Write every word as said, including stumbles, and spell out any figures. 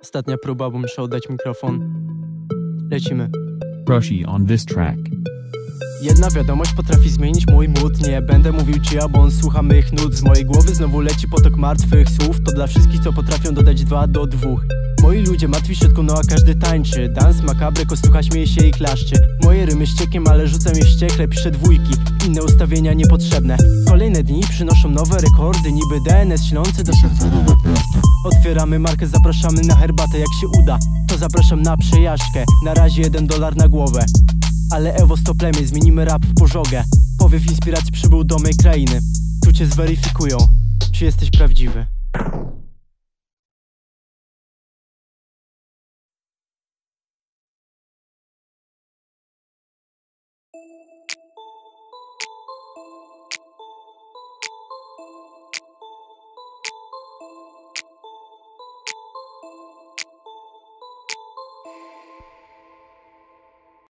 Ostatnia próba, bo muszę oddać mikrofon. Lecimy. Crushi on this track. Jedna wiadomość potrafi zmienić mój mood. Nie będę mówił czyja, bo on słucha mych nut. Z mojej głowy znowu leci potok martwych słów. To dla wszystkich, co potrafią dodać dwa do dwóch. Moi ludzie martwi w środku, no a każdy tańczy. Dans makabre, kostucha śmieje się i klaszczy. Moje rymy ściekiem, ale rzucam je wściekle. Piszę dwójki, inne ustawienia niepotrzebne. Kolejne dni przynoszą nowe rekordy. Niby D N S ślący do Otwieramy markę, zapraszamy na herbatę. Jak się uda, to zapraszam na przejażdżkę. Na razie jeden dolar na głowę. Ale Ewo sto plemię, zmienimy rap w pożogę. Powiew inspiracji przybył do mej krainy. Tu cię zweryfikują, czy jesteś prawdziwy.